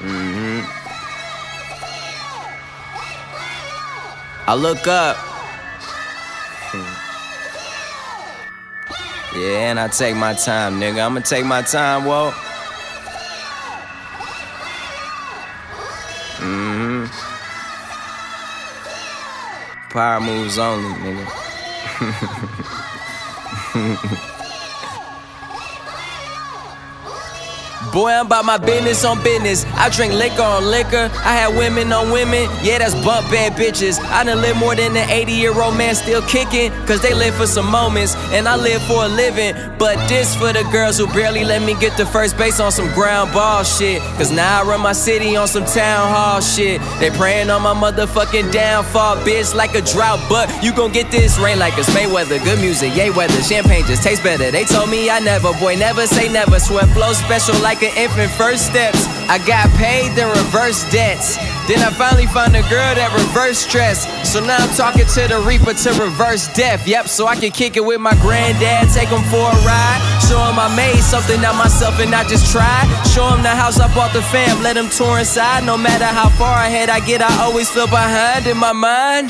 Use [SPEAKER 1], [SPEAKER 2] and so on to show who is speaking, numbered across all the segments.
[SPEAKER 1] I look up. Yeah, and I take my time, nigga. I'ma take my time, whoa. Power moves only, nigga. Boy, I'm about my business on business. I drink liquor on liquor. I had women on women. Yeah, that's bump bad bitches. I done live more than an 80-year-old man still kicking. Cause they live for some moments, and I live for a living. But this for the girls who barely let me get to first base on some ground ball shit. Cause now I run my city on some town hall shit. They praying on my motherfucking downfall, bitch, like a drought. But you gon' get this rain like it's Mayweather. Good music, yay weather. Champagne just tastes better. They told me I never, boy, never say never. Sweat flow special like an infant first steps. I got paid, then reverse debts. Then I finally found a girl that reverse stress. So now I'm talking to the reaper to reverse death. Yep, so I can kick it with my granddad, take him for a ride. Show him I made something out myself and not just tried. Show him the house I bought the fam, let him tour inside. No matter how far ahead I get, I always feel behind in my mind.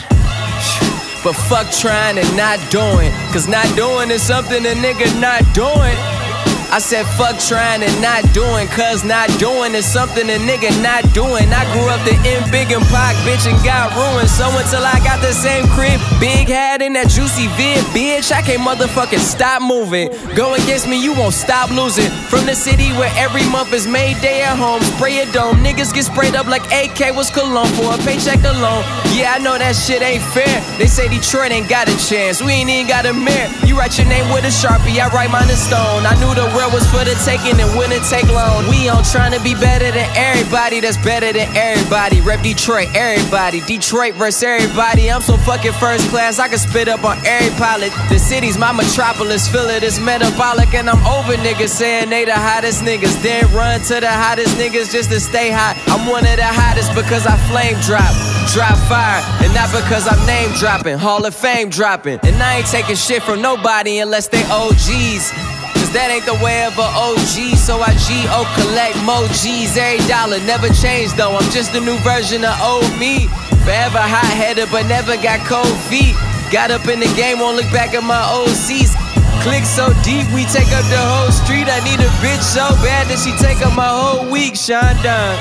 [SPEAKER 1] But fuck trying and not doing. Cause not doing is something a nigga not doing. I said fuck trying and not doing, cause not doing is something a nigga not doing. I grew up the M Big and Pac, bitch, and got ruined. So until I got the same crib, big hat in that juicy vid, bitch, I can't motherfucking stop moving. Go against me, you won't stop losing. From the city where every month is May Day at home, spray a dome, niggas get sprayed up like AK was cologne for a paycheck alone. Yeah, I know that shit ain't fair. They say Detroit ain't got a chance, we ain't even got a mirror. You write your name with a Sharpie, I write mine in stone. I knew the world was for the taking and wouldn't take long. We on trying to be better than everybody that's better than everybody. Rep Detroit, everybody. Detroit versus everybody. I'm so fucking first class, I can spit up on every pilot. The city's my metropolis, feel it, it's metabolic. And I'm over niggas saying they the hottest niggas. Then run to the hottest niggas just to stay hot. I'm one of the hottest because I flame drop fire, and not because I'm name dropping, Hall of Fame dropping. And I ain't taking shit from nobody unless they OGs. Cause that ain't the way of a OG, so I G.O. collect more G's every dollar. Never changed though, I'm just a new version of old me. Forever hot-headed but never got cold feet. Got up in the game, won't look back at my old seats. Click so deep, we take up the whole street. I need a bitch so bad that she take up my whole week, Sean Dunn.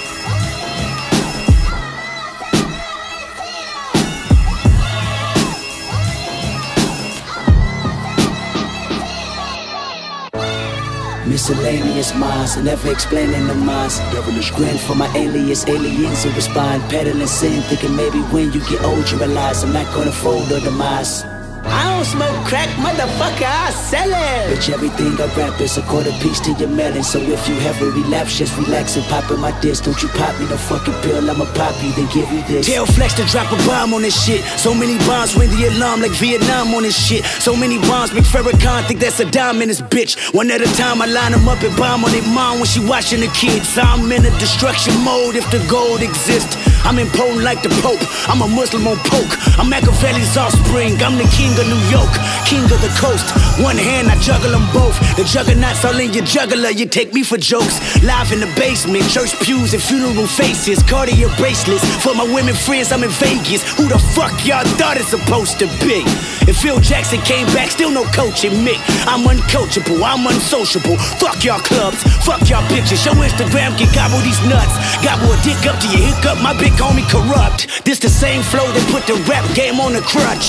[SPEAKER 2] Miscellaneous minds, never explaining the minds. Devilish grin for my alias, aliens who respond. Peddling sin, thinking maybe when you get old you realize I'm not gonna fold or demise.
[SPEAKER 3] I don't smoke crack, motherfucker, I sell it.
[SPEAKER 2] Bitch, everything I rap is a quarter piece to your melon. So if you have a relapse, just relax and pop in my disc. Don't you pop me no fucking pill, I'ma pop you, then give you this.
[SPEAKER 3] Tell Flex to drop a bomb on this shit. So many bombs ring the alarm like Vietnam on this shit. So many bombs make Farrakhan think that's a dime in this bitch. One at a time I line them up and bomb on their mom when she watching the kids. I'm in a destruction mode if the gold exists. I'm impotent like the Pope, I'm a Muslim on poke. I'm Machiavelli's offspring, I'm the king of New York, king of the coast. One hand, I juggle them both. The juggernauts all in your juggler, you take me for jokes. Live in the basement, church pews and funeral faces. Cartier bracelets, for my women friends, I'm in Vegas. Who the fuck y'all thought it's supposed to be? If Phil Jackson came back, still no coaching me. I'm uncoachable, I'm unsociable. Fuck y'all clubs, fuck y'all bitches. Your Instagram can gobble these nuts. Gobble a dick up to your hiccup, my big homie corrupt. This the same flow that put the rap game on the crutch.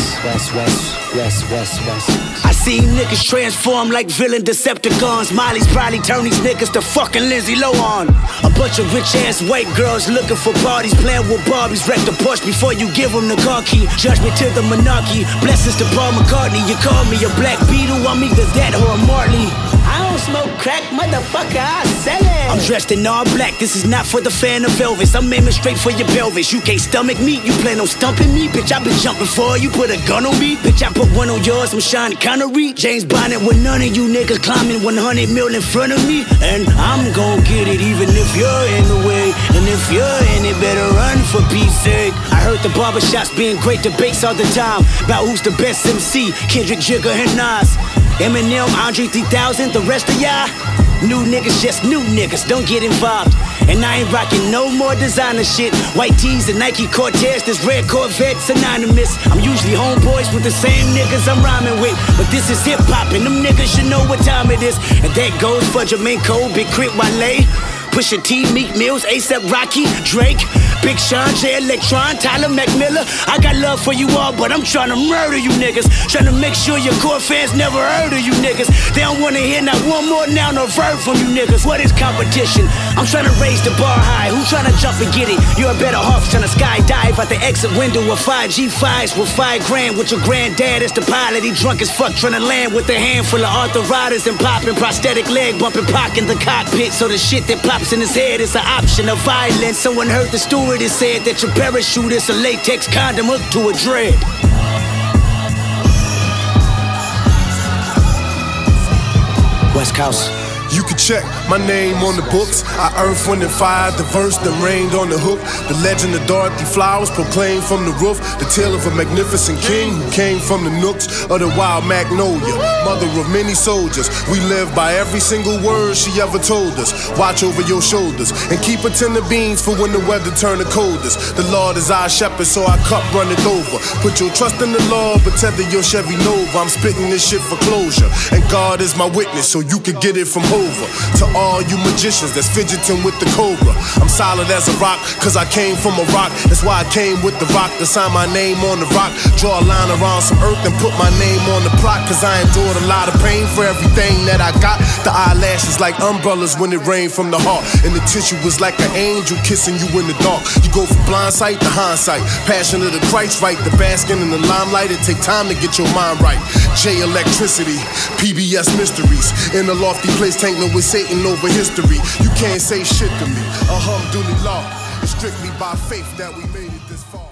[SPEAKER 2] West.
[SPEAKER 3] I seen niggas transform like villain Decepticons. Miley's probably turn these niggas to fucking Lindsay Lohan. A bunch of rich ass white girls looking for parties, playing with Barbies. Wreck the Porsche before you give them the car key. Judgment to the monarchy, blessings to Paul McCartney. You call me a Black Beatle, I'm either that or a Marley. I don't smoke crack, motherfucker, I sell it. I'm dressed in all black, this is not for the fan of Elvis. I'm aiming straight for your pelvis. You can't stomach me, you plan on stumping me. Bitch, I been jumping for you, put a gun on me. Bitch, I put one on yours, I'm Sean Connery. James Bond with none of you niggas climbing 100 mil in front of me. And I'm gon' get it even if you're in the way. And if you're in it, better run for peace sake. I heard the barbershops being great debates all the time about who's the best MC, Kendrick, Jigga, and Nas. Eminem, Andre 3000, the rest of y'all New niggas, just new niggas, don't get involved. And I ain't rocking no more designer shit. White tees and Nike Cortez, this red Corvette's anonymous. I'm usually homeboys with the same niggas I'm rhyming with. But this is hip-hop and them niggas should know what time it is. And that goes for Jermaine Cole, Big Crit, Wale, Pusha T, Meek Mills, A$AP Rocky, Drake, Big Sean, Jay Electron, Tyler McMillan. I got love for you all, but I'm trying to murder you niggas. Trying to make sure your core fans never heard of you niggas. They don't wanna hear not one more noun or verb from you niggas. What is competition? I'm trying to raise the bar high. Who trying to jump and get it? You're a better off trying to skydive out the exit window of 5 G5s with 5 grand with your granddad as the pilot. He drunk as fuck trying to land with a handful of arthritis and popping prosthetic leg bumping Pac in the cockpit. So the shit that pops in his head is an option of violence. Someone heard the stewardess said that your parachute is a latex condom hooked to a dread. West Coast.
[SPEAKER 4] You can check my name on the books. I earth, wind, and fire, the verse that rained on the hook. The legend of Dorothy Flowers proclaimed from the roof. The tale of a magnificent king who came from the nooks of the wild magnolia. Mother of many soldiers, we live by every single word she ever told us. Watch over your shoulders and keep a tin of beans for when the weather turn the coldest. The Lord is our shepherd, so our cup runneth over. Put your trust in the Lord, but tether your Chevy Nova. I'm spitting this shit for closure, and God is my witness, so you can get it from home. To all you magicians that's fidgeting with the cobra, I'm solid as a rock, cause I came from a rock. That's why I came with the rock to sign my name on the rock. Draw a line around some earth and put my name on the plot. Cause I endured a lot of pain for everything that I got. The eyelashes like umbrellas when it rained from the heart. And the tissue was like an angel kissing you in the dark. You go from blind sight to hindsight. Passion of the Christ right, the basking in the limelight. It take time to get your mind right. J Electricity, PBS Mysteries. In a lofty place, with Satan over history. You can't say shit to me. Alhamdulillah, it's strictly by faith that we made it this far.